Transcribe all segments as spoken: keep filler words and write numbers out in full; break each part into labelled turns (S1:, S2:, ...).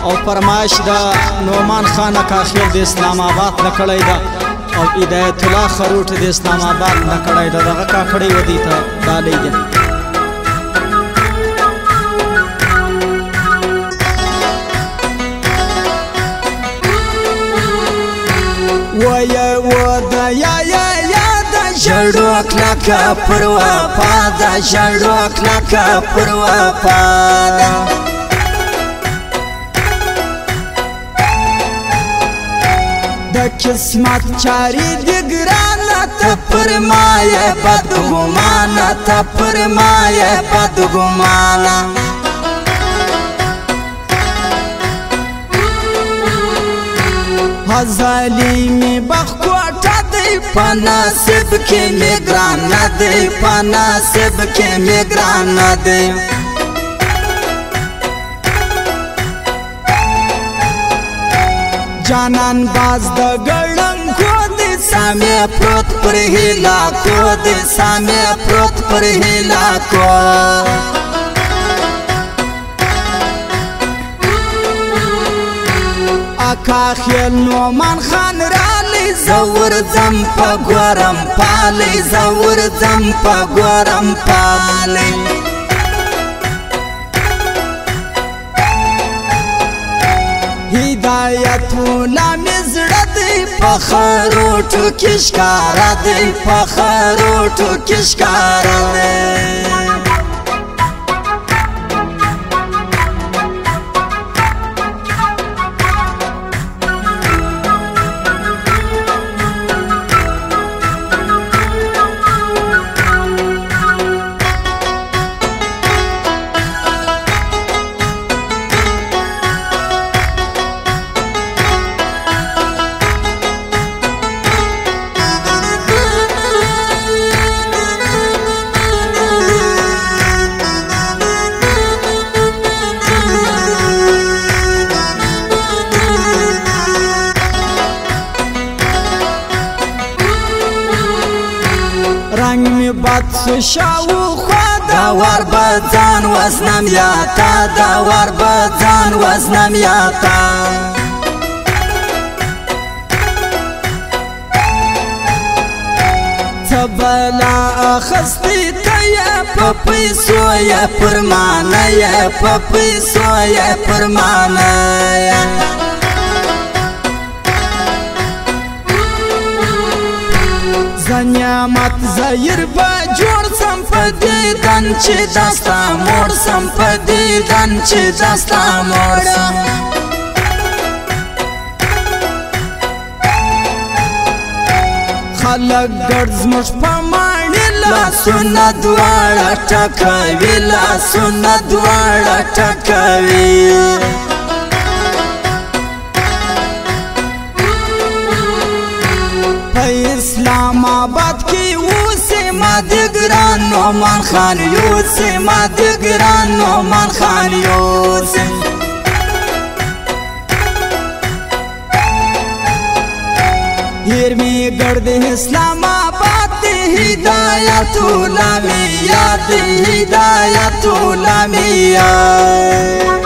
S1: او فرمایش د نعمان خان کاخیل د اسلام آباد نه کړی ده او هدایت الله خروټ د اسلام آباد نه کړی ده دغه کاکړی ودی ته ډالۍ ده
S2: ویا ودا یا یا یا دا جړو کلکا پر وفا دا جړو کلکا پر وفا د قسمت چاری دی ګرانه ته پر مایه بدګمانه ته پر مایه بدګمانه ظالمی بخوٹا دی پناسب کے میگران دی پناسب کے میگران دی جانان باز دا گڑنگ کو دی سامی پروت پر ہیلا کو دی سامی پروت پر ہیلا کو کاخیل نعمان خان رالی زور زم پا گورم پالی زور زم پا گورم پالی هدایتو لامیزڑا دی پخروٹو کشکارا دی پخروٹو کشکارا دی رنگ می بد سوشاو خوا داور بدان وزنم یاتا داور بدان وزنم یاتا تبلا اخستی تیا پپی سویا پرمانه یا پپی سویا پرمانه یا زنیامت زیر با جوړ سم په دیدن چې دستا موړ سم په دیدن چې دستا موړ سم خلک ګډ زموږ په ماڼۍ لاسونه دواړه ټکوي لاسونه دواړه ټکوي اسلام آباد کی اوسه ما دګران نعمان خان یوسه ما دګران نعمان خان یوسه هیر می ګرد اسلام آباد هدایت لامی یاد هدایت لامی یاد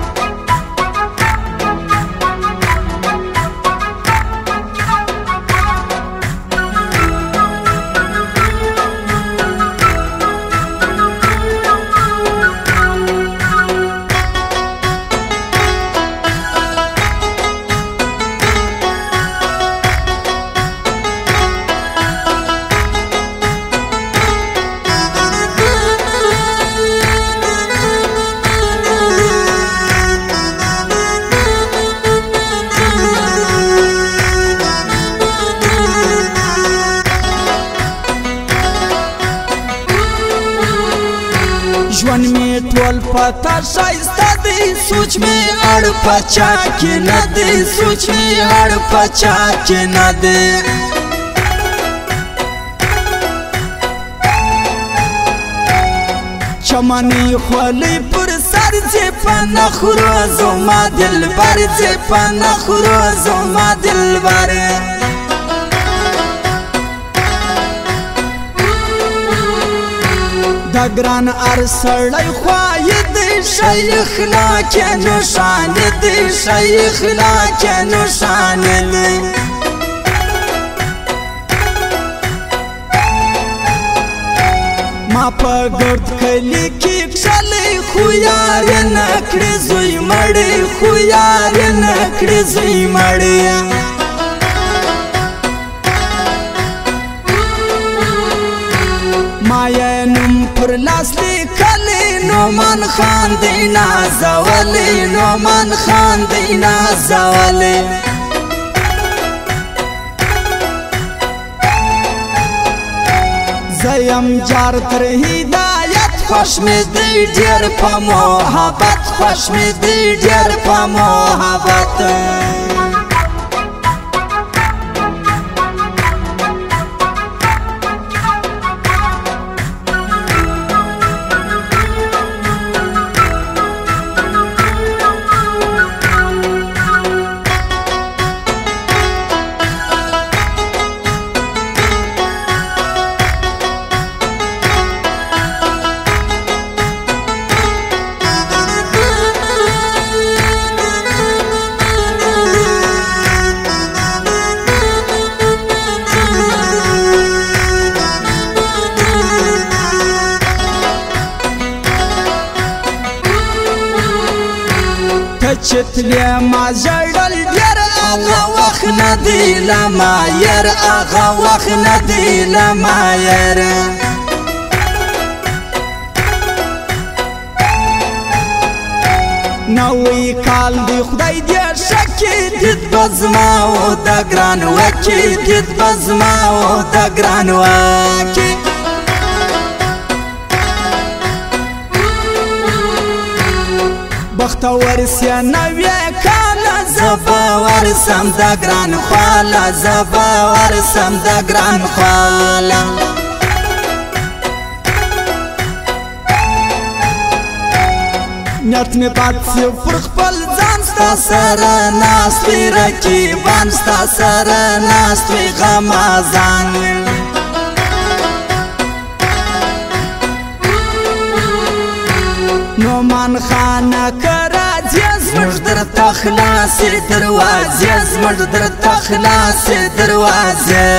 S2: ژوند می ټول پتا شایسته دی سوچ می اړ پچا کې نه دی سوچ می اړ پچا کې نه دی چمنی خولې پر سر چې پنخرو زما دلبر چې پنخرو زما دلبر د ګران ارسړی خوای دی شیخ لاکه نشان دی شیخ لاکه نشان دی ما په ګرد کلی کې کښلی خو یار نکړې زوی مړې خو یار نکړې زوی مړې ما یې نوم پر لاس لیکلی نعمان خان دی نازولی نعمان خان دی نازولی زیم جار تر هدایت خوش می دی ډیر په محبت خوش می دی ډیر په محبت چتلی ما ژړل ډېر هغه وخت نه دی لما ير هغه وخت نه دی لما ير نوی کال دی خدای دې شکې دید بزما او د ګران وکې دید بزما او د ګران وکې بختور سیا نوی کالا زبا ورسم دا گران خوالا زبا ورسم دا گران خوالا نیت می پات سی پر خپل ځان ستا سره ناست وی رقیبان ستا سره ناست وی غمازان نعمان خان کراځي زموږ درته خلاصې دروازې زموږ درته خلاصې دروازې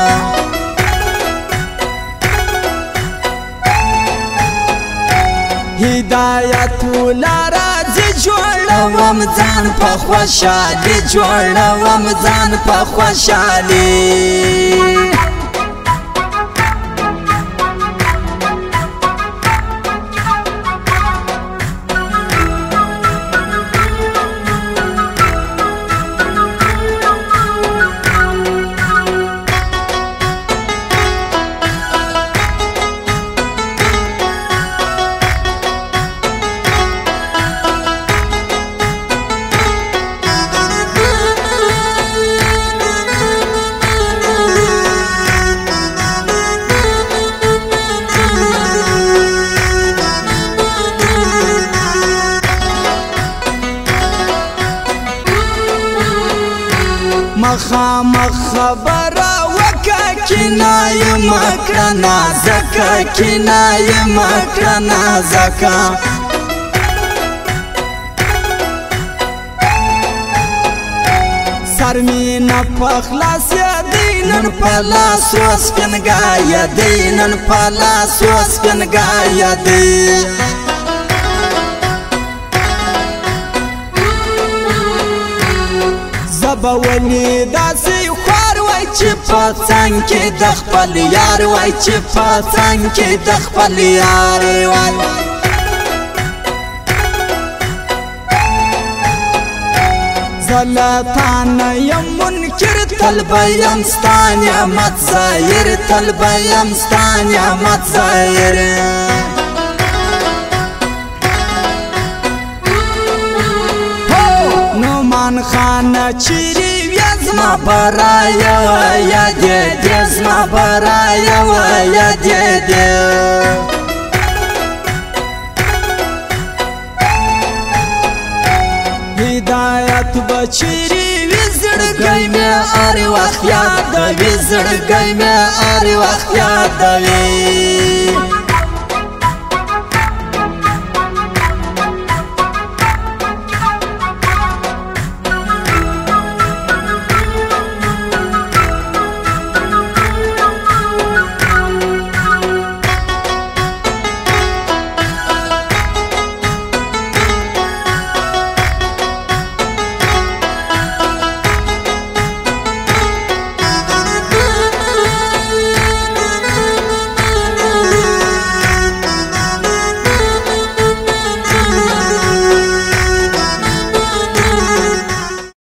S2: هدایت ولا راځي جوړوم ځان په خوشحالي جوړوم ځان په خوشحالي مخامخ خبره وکه کنایه مکړه نازکه کنایه مکړه نازکه سر می نه په خلاص دی نن په لاس وسپنګایه دی نن په لاس وسپنګایه دی زبا ولې داسې خوار وای چې په څنګ کې د خپل یار وای چې په څنګ کې د خپل یار وای زلطان یم منکر تل بیم ستا نعمت ظاهر تل بیم ستا نعمت ظاهر نعمان خان چیری زما برایا یا دې دې زما برایا یا دې دې هدایت بچری وزړګی مې ار وخت یاد وزړګی مې ار وخت یاد وی